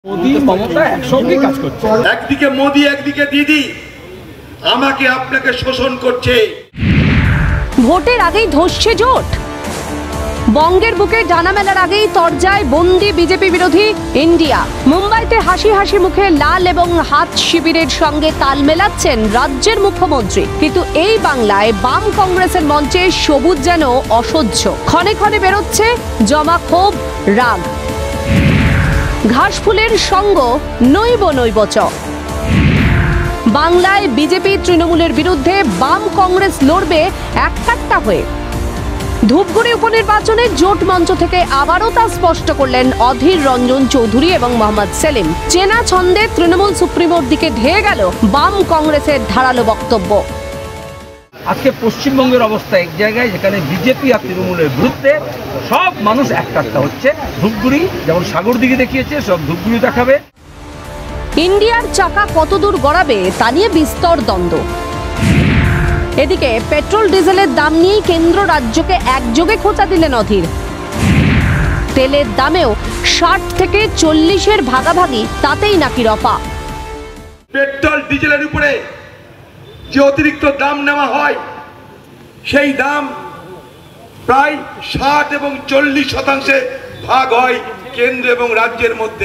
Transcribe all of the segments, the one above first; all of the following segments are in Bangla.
মোদি মমতা একসঙ্গে কাজ করছে। একদিকে মোদি একদিকে দিদি আমাকে আপনাকে শোষণ করছে। ভোটের আগেই ধসছে জোট। বঙ্গের বুকে ডানা মেলার আগেই তরজায় বন্দি বিজেপি বিরোধী ইন্ডিয়া। মুম্বাইতে হাসি হাসি মুখে লাল এবং হাত শিবিরের সঙ্গে তাল মেলাচ্ছেন রাজ্যের মুখ্যমন্ত্রী, কিন্তু এই বাংলায় বাম কংগ্রেসের মঞ্চে সবুজ যেন অসহ্য। ক্ষণে ক্ষণে বেরোচ্ছে জমা ক্ষোভ, রাগ। ঘাসফুলের সঙ্গ নৈব নৈবচ। বাংলায় বিজেপি তৃণমূলের বিরুদ্ধে বাম কংগ্রেস লড়বে এককাট্টা হয়ে। ধূপগুড়ি উপনির্বাচনে জোট মঞ্চ থেকে আবারও তা স্পষ্ট করলেন অধীর রঞ্জন চৌধুরী এবং মোহাম্মদ সেলিম। চেনা ছন্দে তৃণমূল সুপ্রিমোর দিকে ধেয়ে গেল বাম কংগ্রেসের ধারালো বক্তব্য। আজকে পশ্চিমবঙ্গের অবস্থা এক জায়গায় যেখানে বিজেপি আর তৃণমূলের বিরুদ্ধে সব মানুষ এককাট্টা হচ্ছে। ধূপগুড়ি যেমন সাগরদিঘি দেখিয়েছে, সব ধূপগুড়ি দেখাবে। ইন্ডিয়ার চাকা কতদূর গড়াবে তা নিয়ে বিস্তর দ্বন্দ্ব। এদিকে পেট্রোল ডিজেলের দাম নিয়ে কেন্দ্র রাজ্যকে একযোগে খোঁচা দিলেন অধীর। তেলের দামেও 60 থেকে 40-এর ভাগাভাগি, তাতেই নাকি রফা। পেট্রোল ডিজেলের উপরে যে অতিরিক্ত দাম নেওয়া হয় সেই দাম প্রায় 60 এবং 40% ভাগ হয় কেন্দ্র এবং রাজ্যের মধ্যে।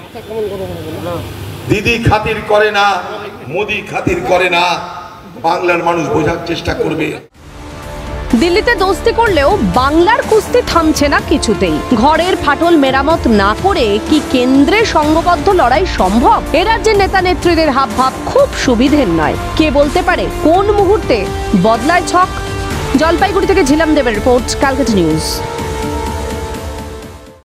দিদি খাতির করে না, মোদি খাতির করে না, বাংলার মানুষ বোঝার চেষ্টা করবে। দিল্লিতে দোস্তি করলেও বাংলার কুস্তি থামছে না কিছুতেই। ঘরের ফাটল মেরামত না করে কি কেন্দ্রে সংঘবদ্ধ লড়াই সম্ভব? এ রাজ্যের নেতা নেত্রীদের হাবভাব খুব সুবিধের নয়। কে বলতে পারে কোন মুহূর্তে বদলায় ছক? জলপাইগুড়ি থেকে ঝিলাম দেবের রিপোর্ট, ক্যালকাটা নিউজ।